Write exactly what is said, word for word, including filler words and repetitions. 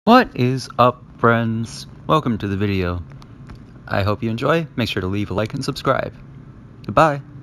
What is up, friends? Welcome to the video. I hope you enjoy. Make sure to leave a like and subscribe. Goodbye.